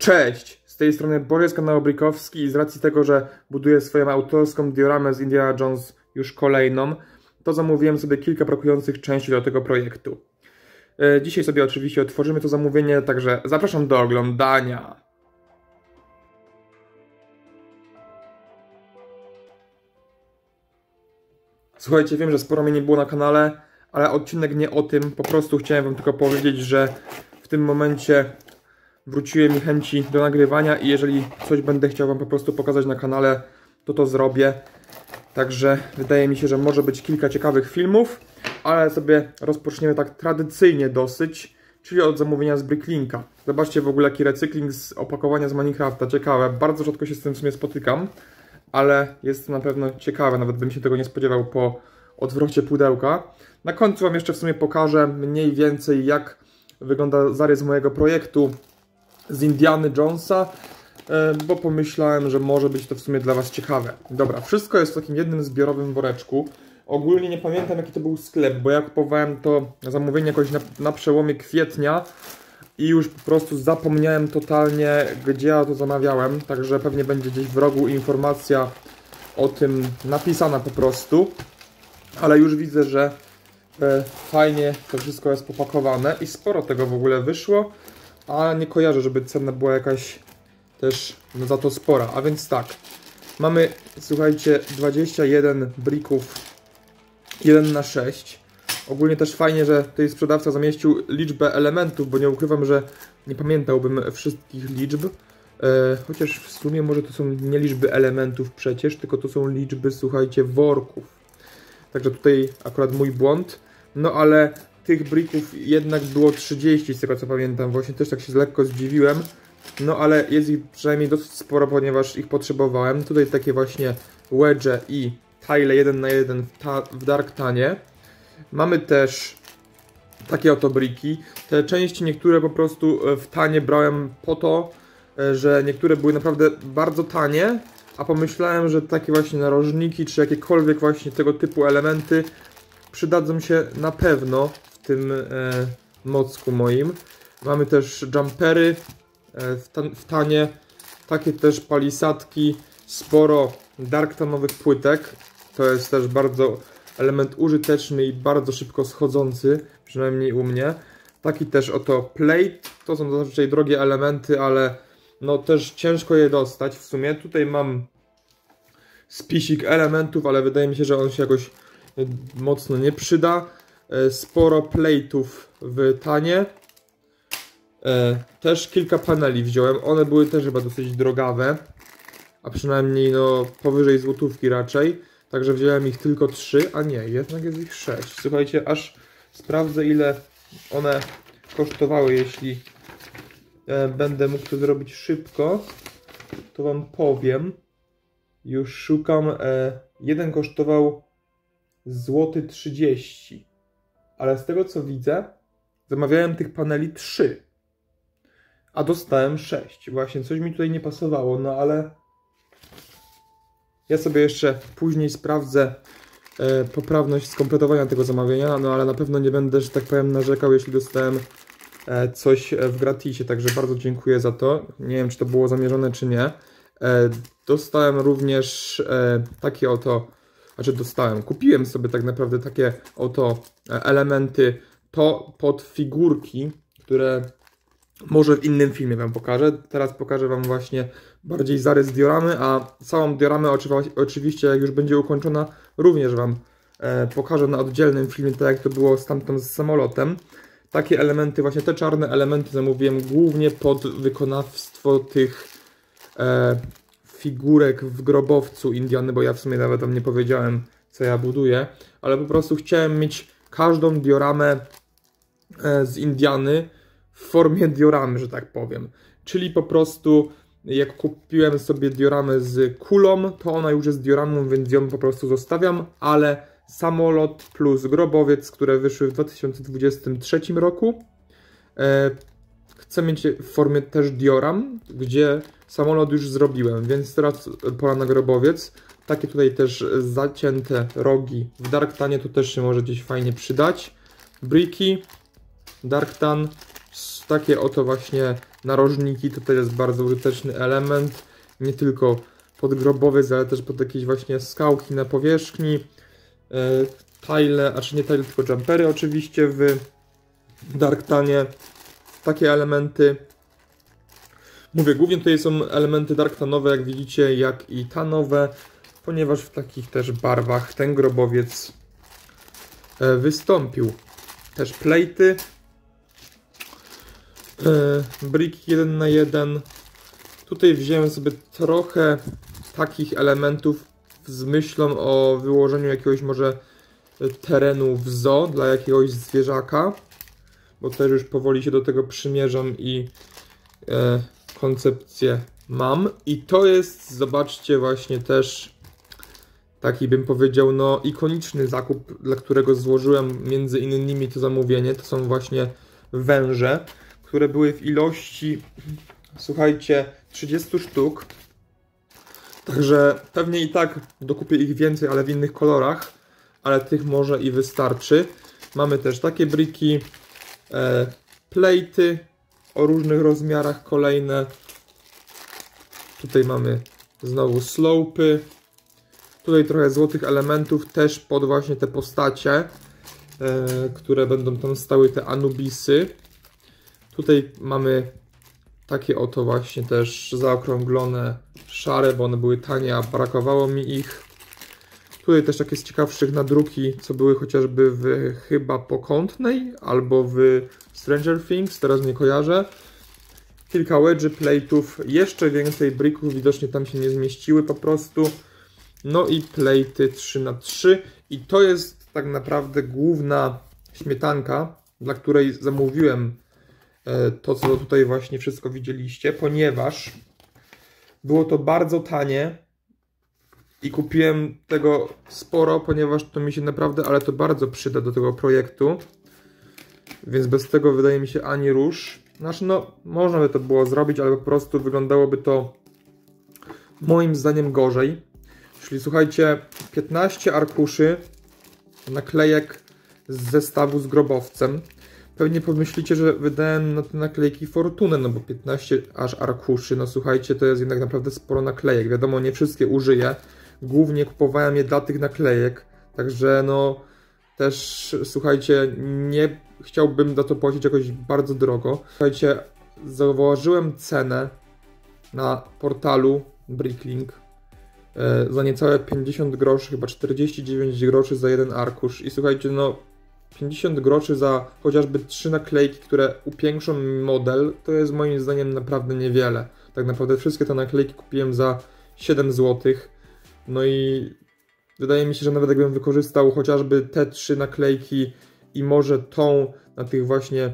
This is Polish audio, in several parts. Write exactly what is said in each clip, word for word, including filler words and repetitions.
Cześć! Z tej strony Borys, kanał Brikowski i z racji tego, że buduję swoją autorską dioramę z Indiana Jones już kolejną, to zamówiłem sobie kilka brakujących części do tego projektu. Dzisiaj sobie oczywiście otworzymy to zamówienie, także zapraszam do oglądania. Słuchajcie, wiem, że sporo mnie nie było na kanale, ale odcinek nie o tym, po prostu chciałem wam tylko powiedzieć, że w tym momencie wróciły mi chęci do nagrywania i jeżeli coś będę chciał wam po prostu pokazać na kanale, to to zrobię. Także wydaje mi się, że może być kilka ciekawych filmów, ale sobie rozpoczniemy tak tradycyjnie dosyć, czyli od zamówienia z Bricklinka. Zobaczcie w ogóle jaki recykling z opakowania z Minecrafta, ciekawe, bardzo rzadko się z tym w sumie spotykam, ale jest to na pewno ciekawe, nawet bym się tego nie spodziewał po odwrocie pudełka. Na końcu wam jeszcze w sumie pokażę mniej więcej jak wygląda zarys mojego projektu z Indiany Jonesa, bo pomyślałem, że może być to w sumie dla was ciekawe. Dobra, wszystko jest w takim jednym zbiorowym woreczku. Ogólnie nie pamiętam jaki to był sklep, bo ja kupowałem to zamówienie jakoś na, na przełomie kwietnia i już po prostu zapomniałem totalnie, gdzie ja to zamawiałem, także pewnie będzie gdzieś w rogu informacja o tym napisana po prostu, ale już widzę, że e, fajnie to wszystko jest popakowane i sporo tego w ogóle wyszło, a nie kojarzę, żeby cena była jakaś też no, za to spora, a więc tak, mamy, słuchajcie, dwadzieścia jeden brików jeden na sześć. Ogólnie też fajnie, że tutaj sprzedawca zamieścił liczbę elementów, bo nie ukrywam, że nie pamiętałbym wszystkich liczb. E, chociaż w sumie może to są nie liczby elementów przecież, tylko to są liczby, słuchajcie, worków. Także tutaj akurat mój błąd. No ale tych brików jednak było trzydzieści, z tego co pamiętam. Właśnie też tak się lekko zdziwiłem. No ale jest ich przynajmniej dosyć sporo, ponieważ ich potrzebowałem. Tutaj takie właśnie wedge i tile jeden na jeden w, ta w Dark Tanie. Mamy też takie oto briki. Te części niektóre po prostu w tanie brałem po to, że niektóre były naprawdę bardzo tanie, a pomyślałem, że takie właśnie narożniki, czy jakiekolwiek właśnie tego typu elementy przydadzą się na pewno w tym e, mocku moim. Mamy też jumpery e, w, ta w tanie, takie też palisadki, sporo darktanowych płytek. To jest też bardzo element użyteczny i bardzo szybko schodzący, przynajmniej u mnie. Taki też oto plate, to są zazwyczaj drogie elementy, ale no też ciężko je dostać w sumie. Tutaj mam spisik elementów, ale wydaje mi się, że on się jakoś mocno nie przyda. Sporo plate'ów w tanie. Też kilka paneli wziąłem, one były też chyba dosyć drogawe, a przynajmniej no powyżej złotówki raczej. Także wziąłem ich tylko trzy, a nie, jednak jest ich sześć. Słuchajcie, aż sprawdzę ile one kosztowały, jeśli e, będę mógł to zrobić szybko, to wam powiem. Już szukam, e, jeden kosztował złoty trzydzieści, ale z tego co widzę, zamawiałem tych paneli trzy, a dostałem sześć. Właśnie coś mi tutaj nie pasowało, no ale ja sobie jeszcze później sprawdzę e, poprawność skompletowania tego zamawiania, no ale na pewno nie będę, że tak powiem, narzekał, jeśli dostałem e, coś w gratisie, także bardzo dziękuję za to. Nie wiem, czy to było zamierzone, czy nie. E, dostałem również e, takie oto, znaczy dostałem, kupiłem sobie tak naprawdę takie oto elementy, to pod figurki, które może w innym filmie wam pokażę. Teraz pokażę wam właśnie bardziej zarys dioramy, a całą dioramę oczywiście jak już będzie ukończona również wam e, pokażę na oddzielnym filmie, tak jak to było z tamtą z samolotem. Takie elementy, właśnie te czarne elementy zamówiłem głównie pod wykonawstwo tych e, figurek w grobowcu Indiany, bo ja w sumie nawet wam nie powiedziałem co ja buduję, ale po prostu chciałem mieć każdą dioramę e, z Indiany w formie dioramy, że tak powiem. Czyli po prostu jak kupiłem sobie dioramę z kulą, to ona już jest dioramą, więc ją po prostu zostawiam, ale samolot plus grobowiec, które wyszły w dwa tysiące dwudziestym trzecim roku, e, chcę mieć w formie też dioram, gdzie samolot już zrobiłem, więc teraz pora na grobowiec. Takie tutaj też zacięte rogi w Dark Tanie to też się może gdzieś fajnie przydać. Briki, Dark Tan, takie oto właśnie narożniki, to też jest bardzo użyteczny element, nie tylko pod grobowiec, ale też pod jakieś właśnie skałki na powierzchni, tile, a czy nie tile, tylko jumpery oczywiście w Darktanie, takie elementy. Mówię, głównie tutaj są elementy darktanowe, jak widzicie, jak i tanowe, ponieważ w takich też barwach ten grobowiec wystąpił. Też plejty, briki jeden na jeden. Tutaj wziąłem sobie trochę takich elementów z myślą o wyłożeniu jakiegoś może terenu w zoo dla jakiegoś zwierzaka, bo też już powoli się do tego przymierzam i e, koncepcję mam. I to jest, zobaczcie, właśnie też taki, bym powiedział, no ikoniczny zakup, dla którego złożyłem między innymi to zamówienie. To są właśnie węże, które były w ilości, słuchajcie, trzydzieści sztuk. Także pewnie i tak dokupię ich więcej, ale w innych kolorach, ale tych może i wystarczy. Mamy też takie briki, e, plejty o różnych rozmiarach kolejne. Tutaj mamy znowu slopy. Tutaj trochę złotych elementów też pod właśnie te postacie, e, które będą tam stały, te Anubisy. Tutaj mamy takie oto właśnie też zaokrąglone, szare, bo one były tanie, a brakowało mi ich. Tutaj też takie z ciekawszych nadruki, co były chociażby w chyba Pokątnej albo w Stranger Things, teraz nie kojarzę. Kilka wedży, plate'ów, jeszcze więcej brików, widocznie tam się nie zmieściły po prostu. No i plate'y trzy na trzy i to jest tak naprawdę główna śmietanka, dla której zamówiłem to, co tutaj właśnie wszystko widzieliście, ponieważ było to bardzo tanie i kupiłem tego sporo, ponieważ to mi się naprawdę, ale to bardzo przyda do tego projektu, więc bez tego wydaje mi się ani rusz. Znaczy, no, można by to było zrobić, ale po prostu wyglądałoby to moim zdaniem gorzej. Czyli słuchajcie, piętnaście arkuszy naklejek z zestawu z grobowcem. Pewnie pomyślicie, że wydałem na te naklejki fortunę, no bo piętnaście aż arkuszy, no słuchajcie, to jest jednak naprawdę sporo naklejek. Wiadomo, nie wszystkie użyję, głównie kupowałem je dla tych naklejek, także no też, słuchajcie, nie chciałbym za to płacić jakoś bardzo drogo. Słuchajcie, zauważyłem cenę na portalu Bricklink e, za niecałe pięćdziesiąt groszy, chyba czterdzieści dziewięć groszy za jeden arkusz i słuchajcie, no pięćdziesiąt groszy za chociażby trzy naklejki, które upiększą mi model, to jest moim zdaniem naprawdę niewiele. Tak naprawdę wszystkie te naklejki kupiłem za siedem złotych. No i wydaje mi się, że nawet jakbym wykorzystał chociażby te trzy naklejki i może tą na tych właśnie,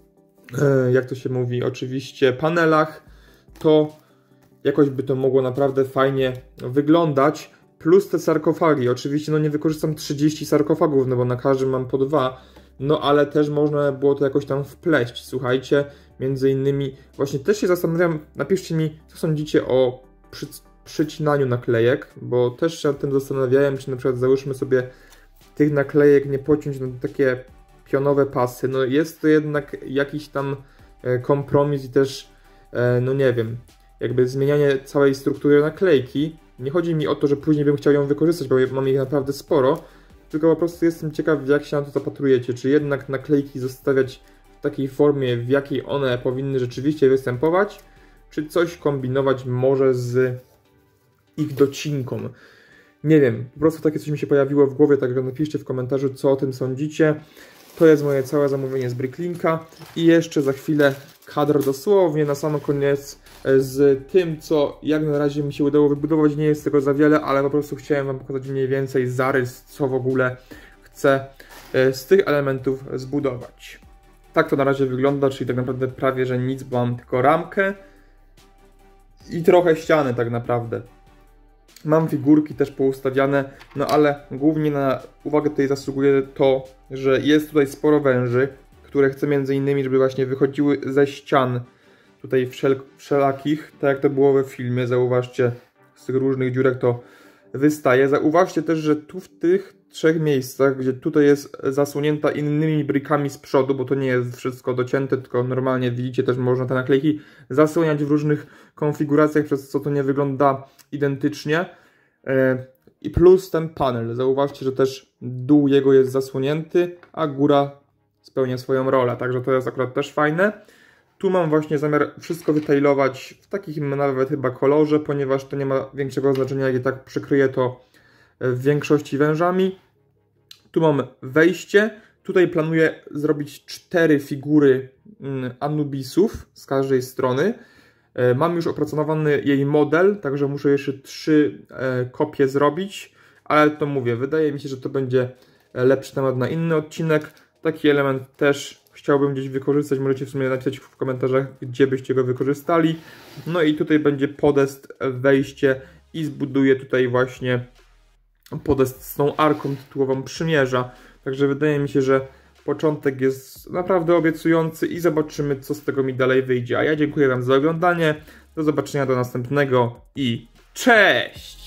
e, jak to się mówi, oczywiście panelach, to jakoś by to mogło naprawdę fajnie wyglądać. Plus te sarkofagi. Oczywiście no nie wykorzystam trzydziestu sarkofagów, no bo na każdym mam po dwa. No ale też można było to jakoś tam wpleść. Słuchajcie, między innymi właśnie też się zastanawiam, napiszcie mi, co sądzicie o przy, przycinaniu naklejek, bo też się nad tym zastanawiałem, czy na przykład załóżmy sobie tych naklejek nie pociąć na takie pionowe pasy. No jest to jednak jakiś tam kompromis i też, no nie wiem, jakby zmienianie całej struktury naklejki. Nie chodzi mi o to, że później bym chciał ją wykorzystać, bo mam ich naprawdę sporo, tylko po prostu jestem ciekaw, jak się na to zapatrujecie. Czy jednak naklejki zostawiać w takiej formie, w jakiej one powinny rzeczywiście występować, czy coś kombinować może z ich docinką. Nie wiem, po prostu takie coś mi się pojawiło w głowie, także napiszcie w komentarzu, co o tym sądzicie. To jest moje całe zamówienie z Bricklinka i jeszcze za chwilę kadr dosłownie na sam koniec z tym, co jak na razie mi się udało wybudować. Nie jest tego za wiele, ale po prostu chciałem wam pokazać mniej więcej zarys, co w ogóle chcę z tych elementów zbudować. Tak to na razie wygląda, czyli tak naprawdę prawie, że nic, bo mam tylko ramkę i trochę ściany tak naprawdę. Mam figurki też poustawiane, no ale głównie na uwagę tutaj zasługuje to, że jest tutaj sporo węży, które chcę między innymi, żeby właśnie wychodziły ze ścian tutaj wszel wszelakich, tak jak to było we filmie. Zauważcie, z tych różnych dziurek to wystaje. Zauważcie też, że tu w tych trzech miejscach, gdzie tutaj jest zasłonięta innymi brikami z przodu, bo to nie jest wszystko docięte, tylko normalnie widzicie też można te naklejki zasłaniać w różnych konfiguracjach, przez co to nie wygląda identycznie. I plus ten panel. Zauważcie, że też dół jego jest zasłonięty, a góra spełnia swoją rolę, także to jest akurat też fajne. Tu mam właśnie zamiar wszystko wytailować w takim nawet chyba kolorze, ponieważ to nie ma większego znaczenia, jak i tak przykryję to w większości wężami. Tu mam wejście. Tutaj planuję zrobić cztery figury Anubisów z każdej strony. Mam już opracowany jej model, także muszę jeszcze trzy kopie zrobić, ale to mówię, wydaje mi się, że to będzie lepszy temat na inny odcinek. Taki element też chciałbym gdzieś wykorzystać, możecie w sumie napisać w komentarzach, gdzie byście go wykorzystali. No i tutaj będzie podest, wejście i zbuduję tutaj właśnie podest z tą arką tytułową Przymierza. Także wydaje mi się, że początek jest naprawdę obiecujący i zobaczymy, co z tego mi dalej wyjdzie. A ja dziękuję Wam za oglądanie, do zobaczenia do następnego i cześć!